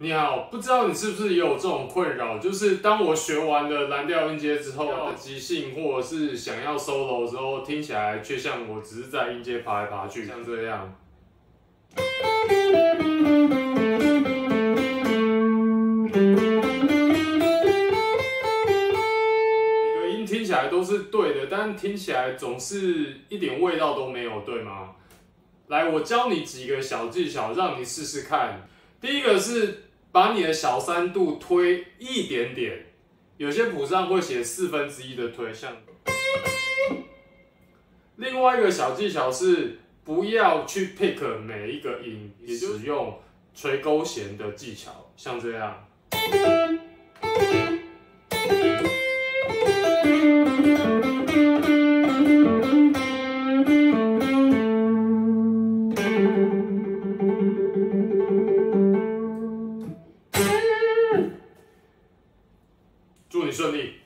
你好，不知道你是不是也有这种困扰，就是当我学完了蓝调音阶之后，即兴或者是想要 solo 之后，听起来却像我只是在音阶爬来爬去，像这样。每个音听起来都是对的，但听起来总是一点味道都没有，对吗？来，我教你几个小技巧，让你试试看。第一个是把你的小三度推一点点，有些谱上会写1/4的推，像。另外一个小技巧是不要去 pick 每一个音，也就是使用垂勾弦的技巧，像这样。祝你顺利。